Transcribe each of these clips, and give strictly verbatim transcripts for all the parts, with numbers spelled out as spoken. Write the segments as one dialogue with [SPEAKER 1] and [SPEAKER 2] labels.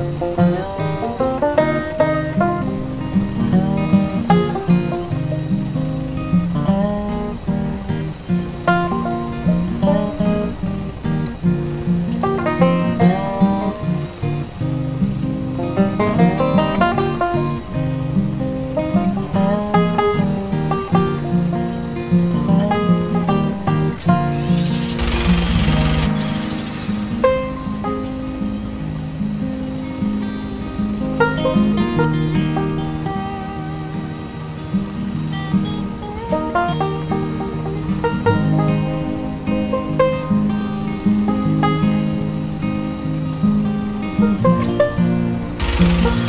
[SPEAKER 1] Thank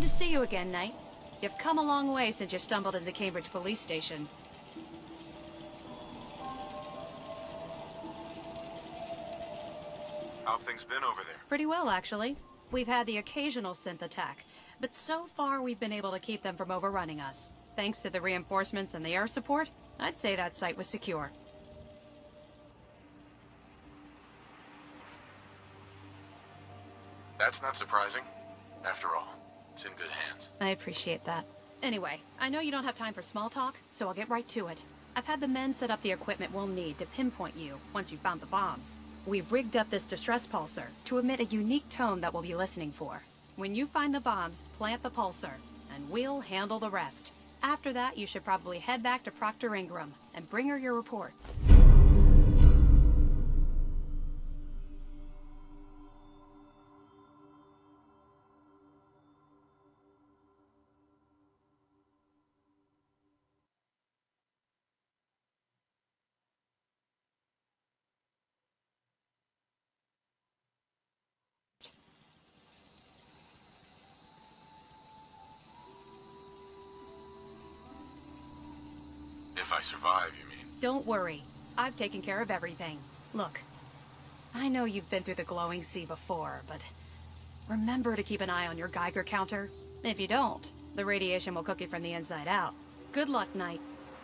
[SPEAKER 1] to see you again, Knight. You've come a long way since you stumbled into the Cambridge police station.
[SPEAKER 2] How have things been over there?
[SPEAKER 1] Pretty well, actually. We've had the occasional synth attack, but so far we've been able to keep them from overrunning us. Thanks to the reinforcements and the air support, I'd say that site was secure.
[SPEAKER 2] That's not surprising. After all, it's in good hands.
[SPEAKER 1] I appreciate that. Anyway, I know you don't have time for small talk, so I'll get right to it. I've had the men set up the equipment we'll need to pinpoint you once you've found the bombs. We've rigged up this distress pulsar to emit a unique tone that we'll be listening for. When you find the bombs, plant the pulsar, and we'll handle the rest. After that, you should probably head back to Proctor Ingram and bring her your report.
[SPEAKER 2] If I survive, you mean?
[SPEAKER 1] Don't worry. I've taken care of everything. Look, I know you've been through the glowing sea before, but remember to keep an eye on your Geiger counter. If you don't, the radiation will cook you from the inside out. Good luck, Knight.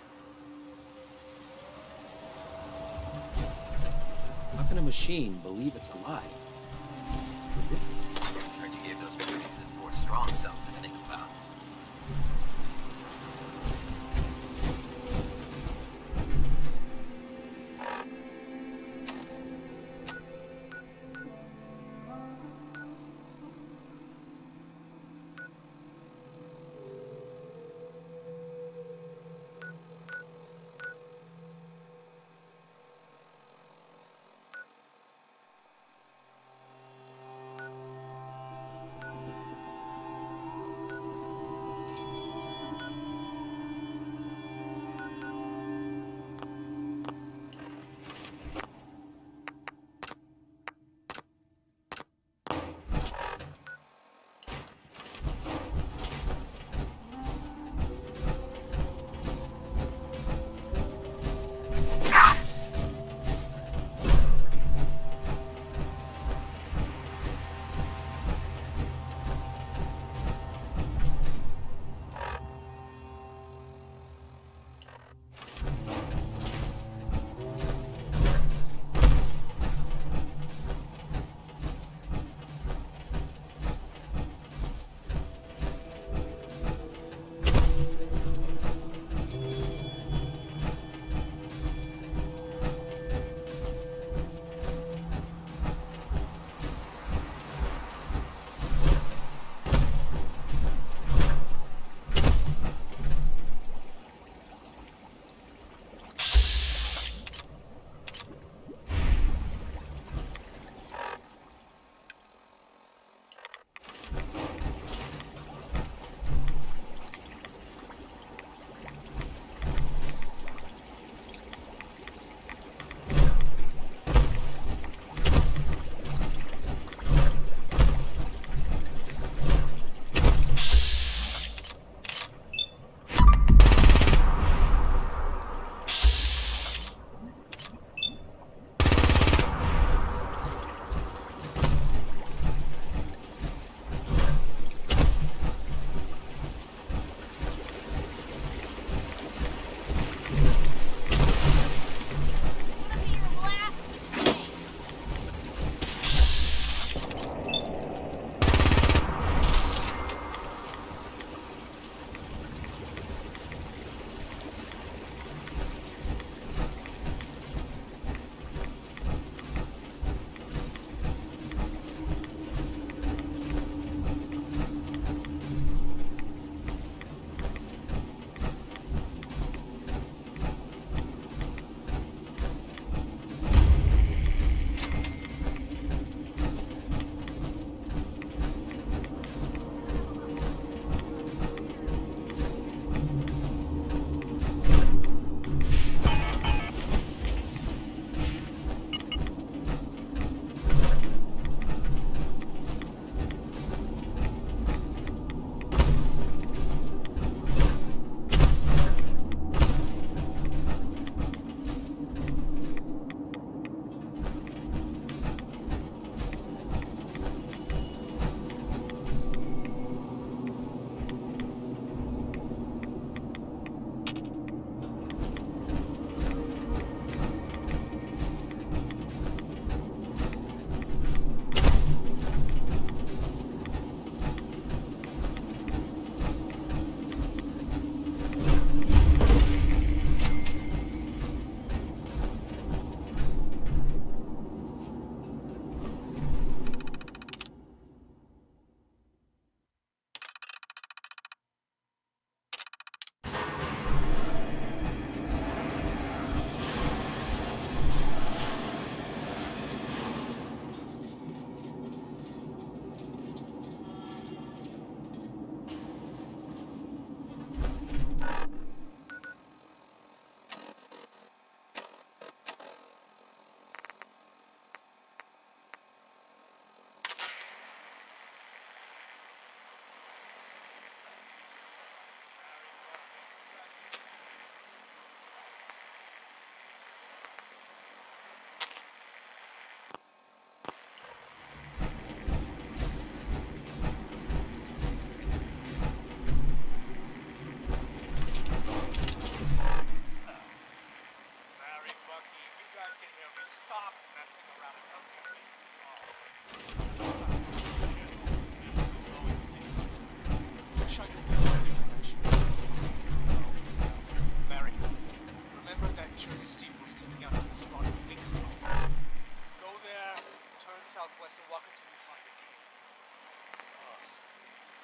[SPEAKER 3] How can a machine believe it's alive? It's ridiculous.
[SPEAKER 4] Heard you gave those babies a more strong something to think about.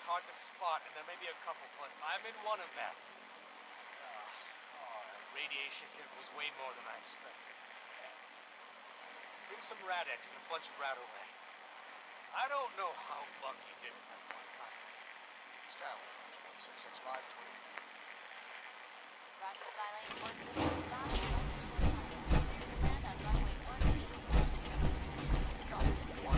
[SPEAKER 3] hard to spot, and there may be a couple, but I'm in one of them. Uh, oh, that radiation hit was way more than I expected. Bring some Rad-X and a bunch of Radaway. I don't know how Bucky did it that one time.
[SPEAKER 5] Skylanders, one six six five, twenty.
[SPEAKER 6] Roger, Skylane, one six six five. Clear to land on runway one eight.
[SPEAKER 5] Copy, one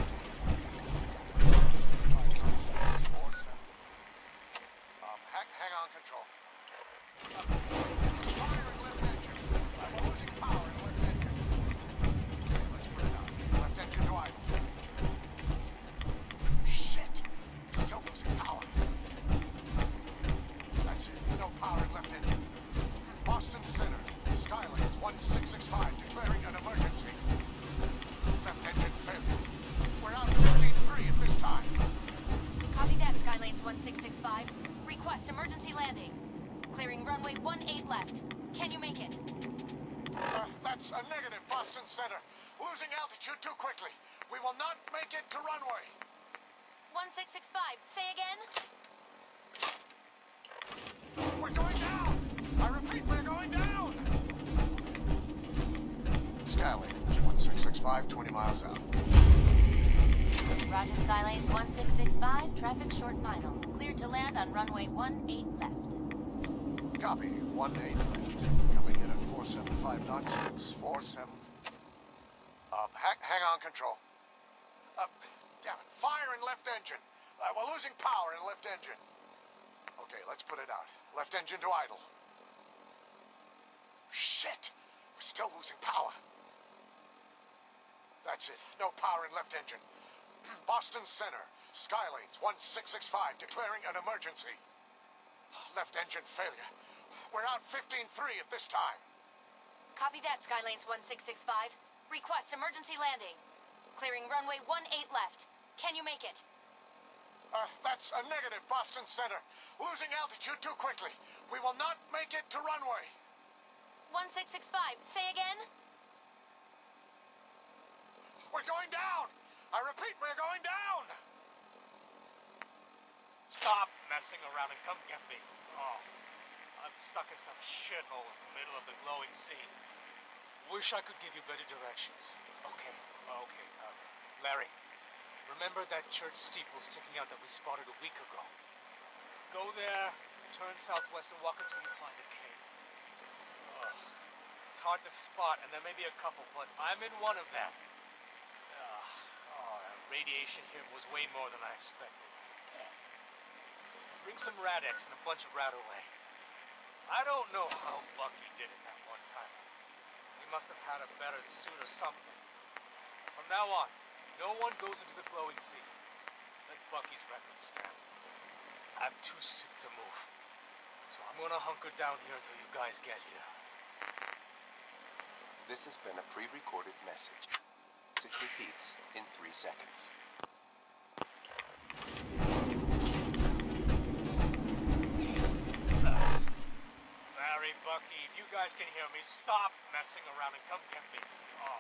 [SPEAKER 5] five nine six four seven. Um, hang, hang on, control. Uh, fire in left engine. I'm losing power in left engine. Okay, let's put it out. Left engine to idle. Shit! Still losing power. That's it. No power in left engine. Boston Center. Skylanes one six six five declaring an emergency. Left engine failure. We're out fifteen three at this time.
[SPEAKER 6] Copy that, Skylanes one six six five. Request emergency landing. Clearing runway one eight left. Can you make it?
[SPEAKER 5] Uh, that's a negative, Boston Center. Losing altitude too quickly. We will not make it to runway.
[SPEAKER 6] one six six five. Say again?
[SPEAKER 5] We're going down! I repeat, we're going down! Skylanders, one six six five, twenty miles out.
[SPEAKER 6] Roger, Skylanes one six six five. Traffic short final. Clear to land on runway one eight left.
[SPEAKER 5] Copy, one eight left. Coming in at four seven five knots, that's four seven. Uh, hang, hang on, control. Uh, damn it, fire in left engine. Uh, we're losing power in left engine. Okay, let's put it out. Left engine to idle. Shit! We're still losing power. That's it. No power in left engine. Boston Center. Skylanes one six six five declaring an emergency. Left engine failure. We're out fifteen three at this time.
[SPEAKER 6] Copy that, Skylanes one six six five. Request emergency landing. Clearing runway one eight left. Can you make it?
[SPEAKER 5] Uh, that's a negative, Boston Center. Losing altitude too quickly. We will not make it to runway.
[SPEAKER 6] one six six five. Say again?
[SPEAKER 5] We're going down! I repeat, we're going down!
[SPEAKER 3] Stop messing around and come get me. Oh, I'm stuck in some shithole in the middle of the glowing sea. Wish I could give you better directions. Okay, okay, uh, Larry, remember that church steeple sticking out that we spotted a week ago? Go there, turn southwest and walk until you find a cave. Ugh, it's hard to spot and there may be a couple, but I'm in one of them. Ugh, oh, that radiation hit was way more than I expected. Bring some Rad-X and a bunch of Radaway. I don't know how Bucky did it that one time. He must have had a better suit or something. From now on, no one goes into the glowing sea. Let Bucky's record stand. I'm too sick to move. So I'm gonna hunker down here until you guys get here.
[SPEAKER 7] This has been a pre-recorded message. Message repeats in three seconds.
[SPEAKER 3] Larry, Bucky, if you guys can hear me, stop messing around and come get me. Oh.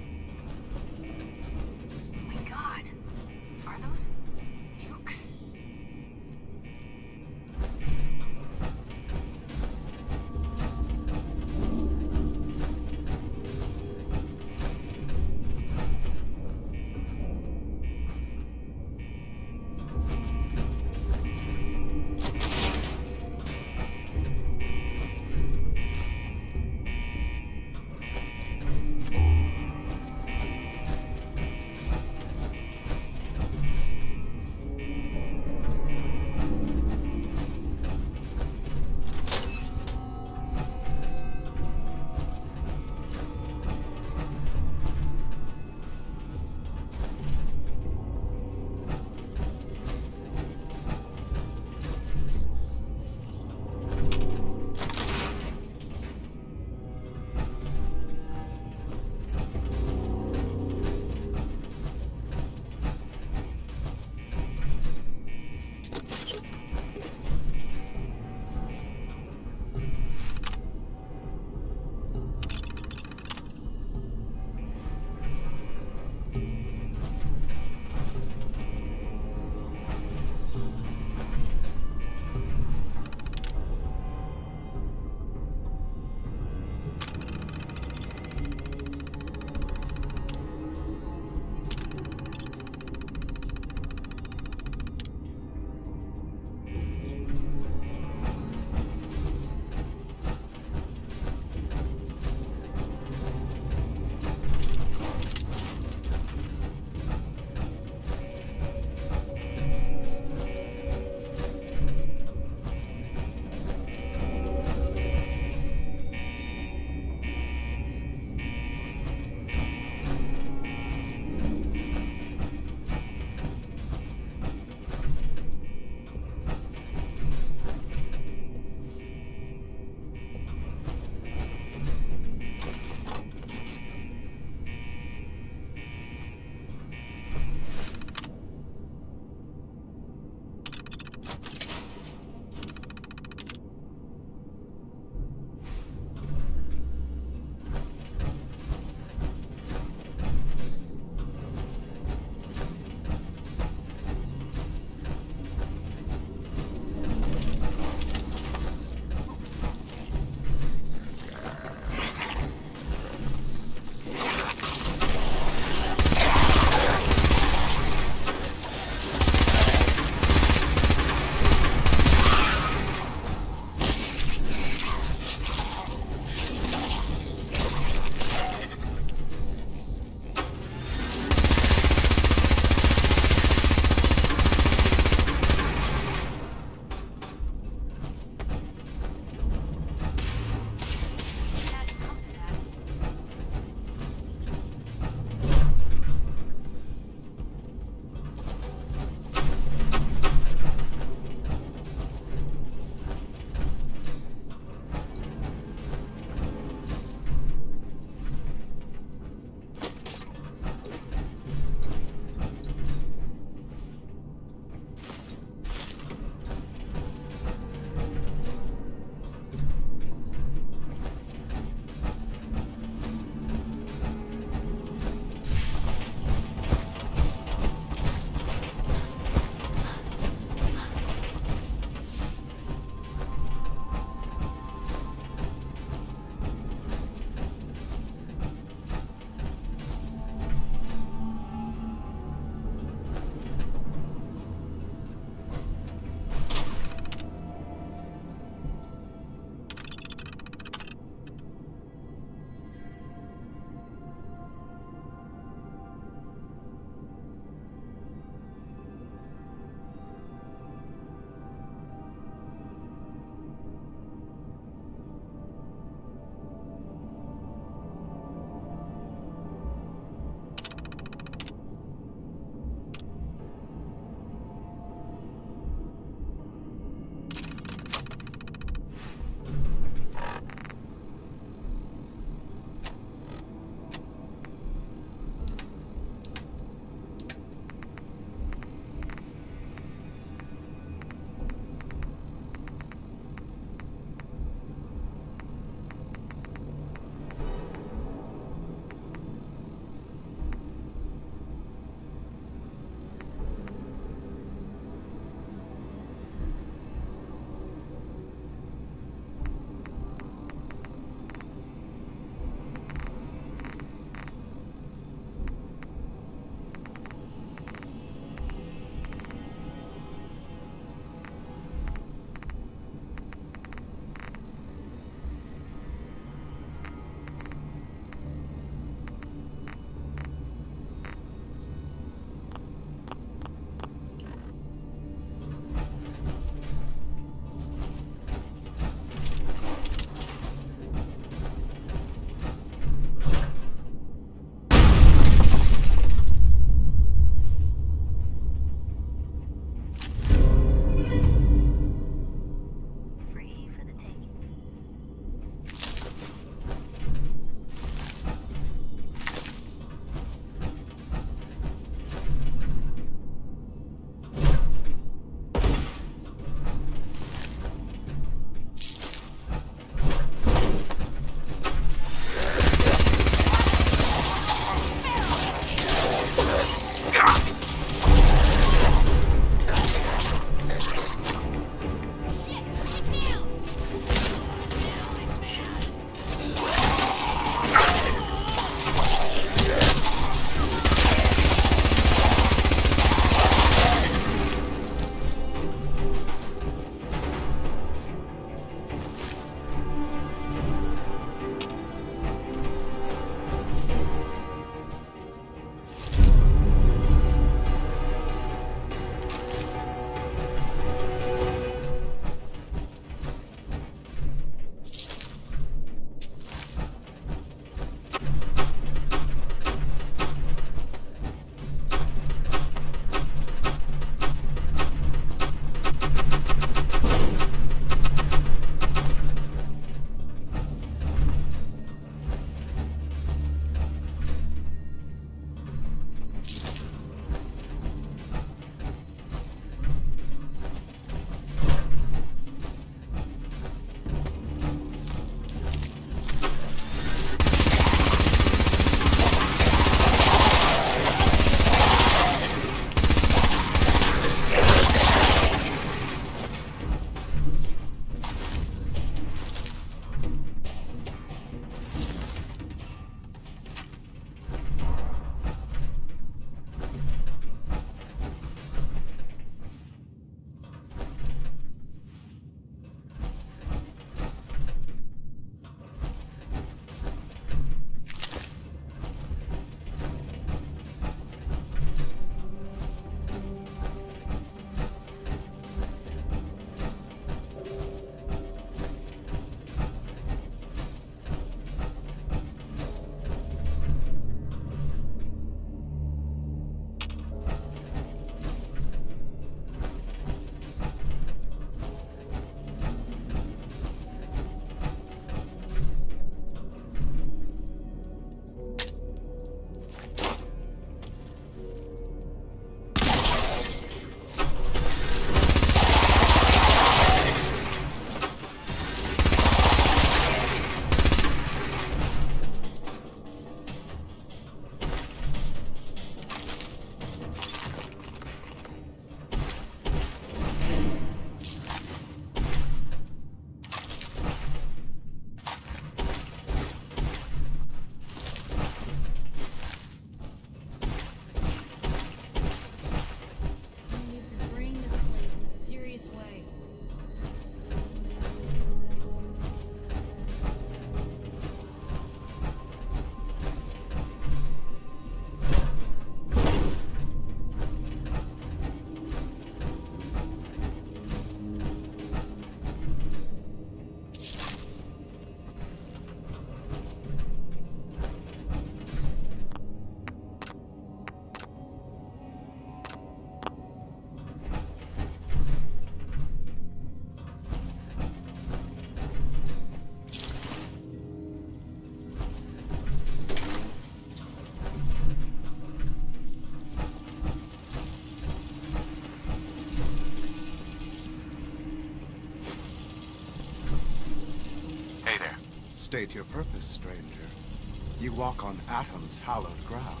[SPEAKER 8] State your purpose, stranger. You walk on Atom's hallowed ground.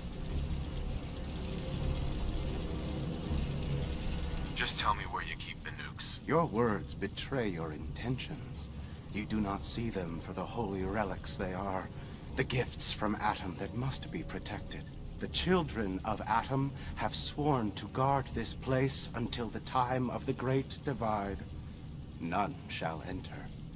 [SPEAKER 2] Just tell me where you keep the nukes.
[SPEAKER 8] Your words betray your intentions. You do not see them for the holy relics they are. The gifts from Atom that must be protected. The children of Atom have sworn to guard this place until the time of the Great Divide. None shall enter.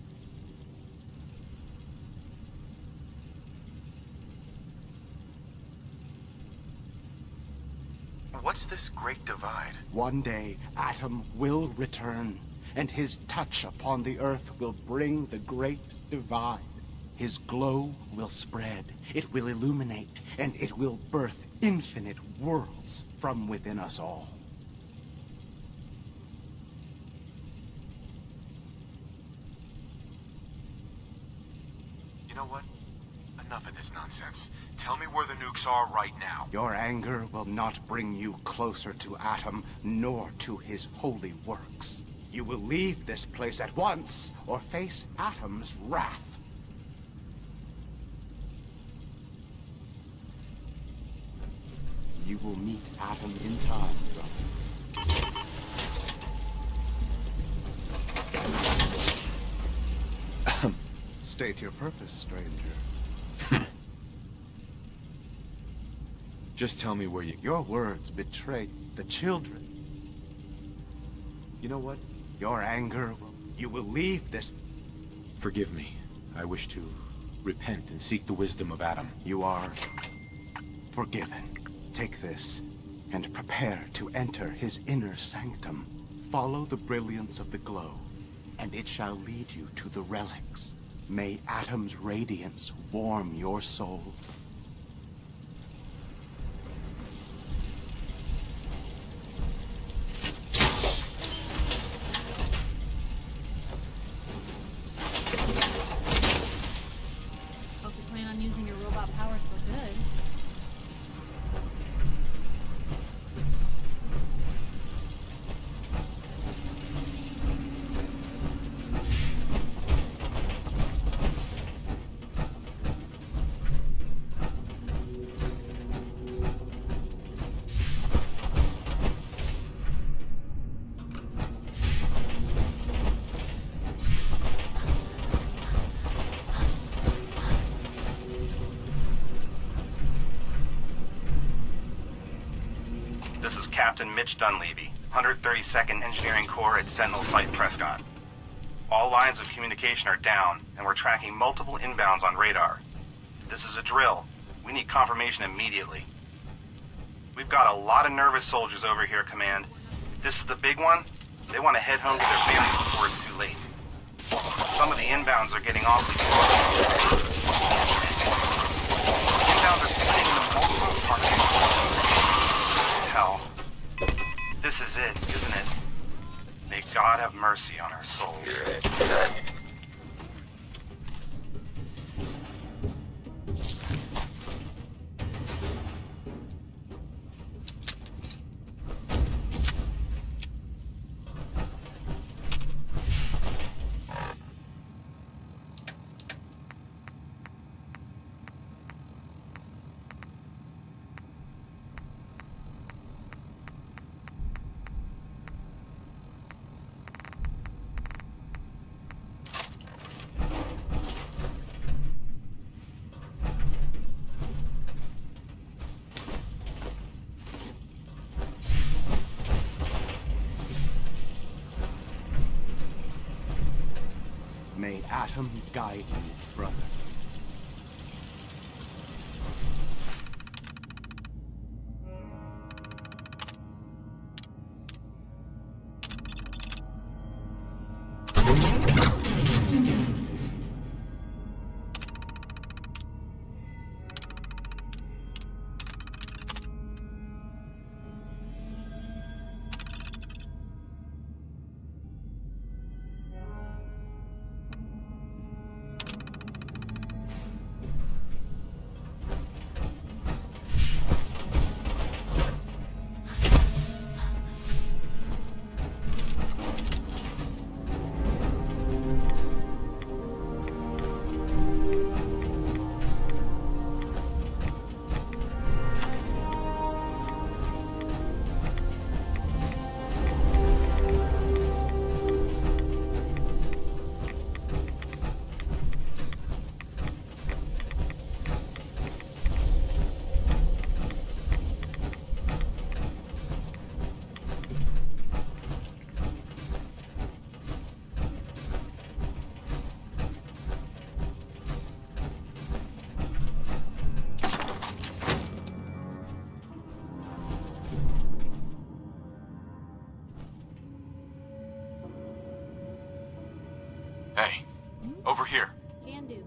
[SPEAKER 2] What's this Great Divide?
[SPEAKER 8] One day, Atom will return, and his touch upon the Earth will bring the Great Divide. His glow will spread, it will illuminate, and it will birth infinite worlds from within us all.
[SPEAKER 2] You know what? Enough of this nonsense. Tell me where the nukes are right now.
[SPEAKER 8] Your anger will not bring you closer to Atom, nor to his holy works. You will leave this place at once, or face Atom's wrath. You will meet Atom in time, brother. State your purpose, stranger.
[SPEAKER 2] Just tell me where you...
[SPEAKER 8] Your words betray the children.
[SPEAKER 2] You know what?
[SPEAKER 8] Your anger, you will leave this...
[SPEAKER 2] Forgive me. I wish to repent and seek the wisdom of Atom.
[SPEAKER 8] You are forgiven. Take this, and prepare to enter his inner sanctum. Follow the brilliance of the glow, and it shall lead you to the relics. May Atom's radiance warm your soul.
[SPEAKER 6] Hope you plan on using your robot powers for good.
[SPEAKER 9] Captain Mitch Dunleavy, one hundred thirty-second Engineering Corps at Sentinel Site Prescott. All lines of communication are down, and we're tracking multiple inbounds on radar. This is a drill. We need confirmation immediately. We've got a lot of nervous soldiers over here, Command. If this is the big one, they want to head home to their families before it's too late. Some of the inbounds are getting awfully close. Inbounds are splitting into multiple targets. Hell. This is it, isn't it? May God have mercy on our souls.
[SPEAKER 8] May Atom guide you, brother.
[SPEAKER 2] Hey, over here.
[SPEAKER 10] Can do.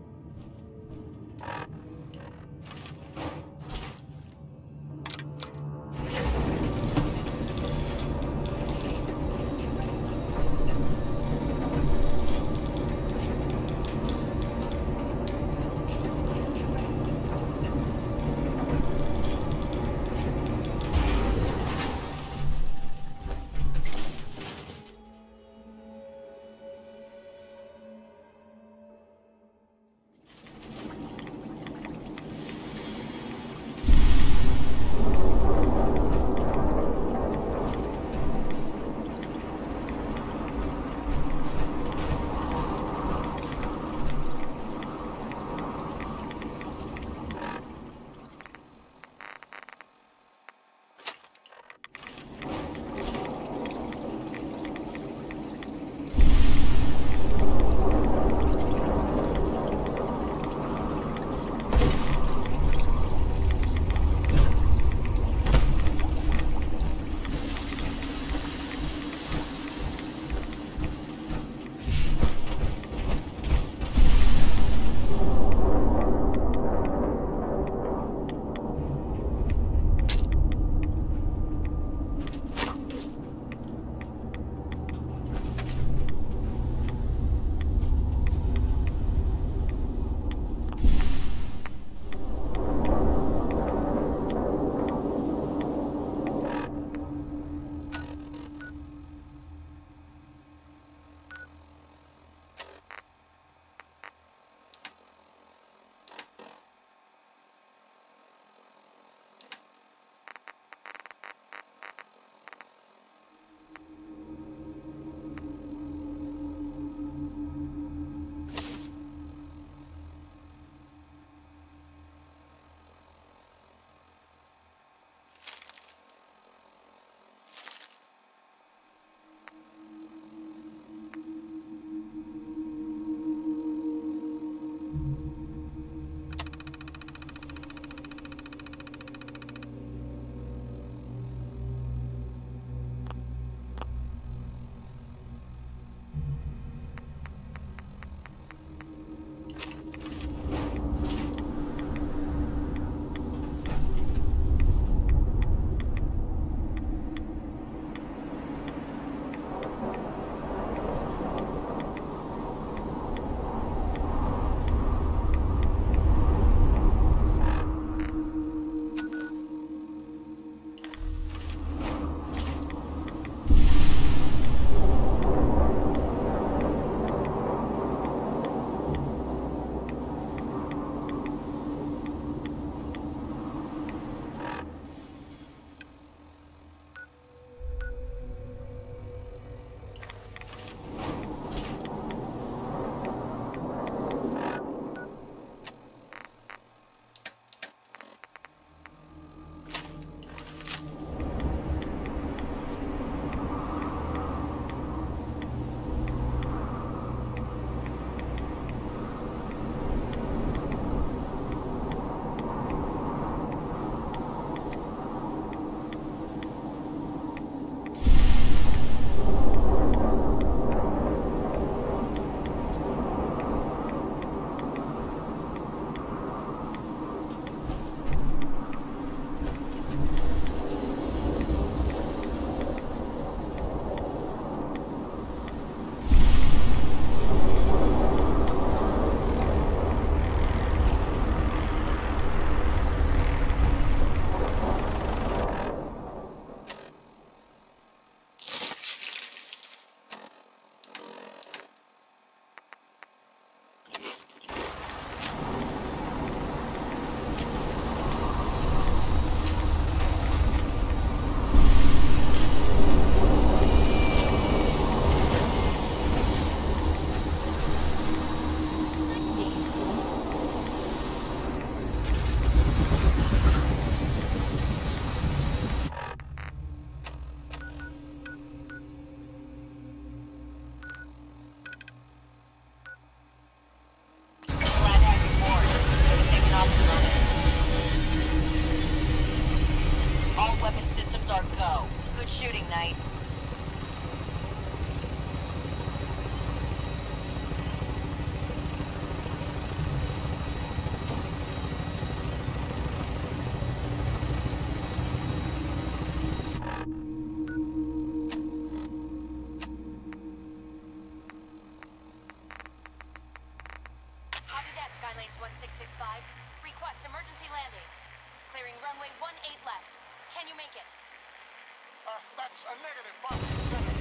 [SPEAKER 5] that's a negative positive center.